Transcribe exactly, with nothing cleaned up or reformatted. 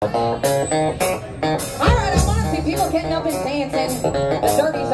All right, I want to see people getting up and dancing. The dirty